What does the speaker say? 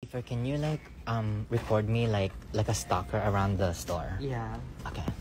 Can you like record me like a stalker around the store? Yeah. Okay.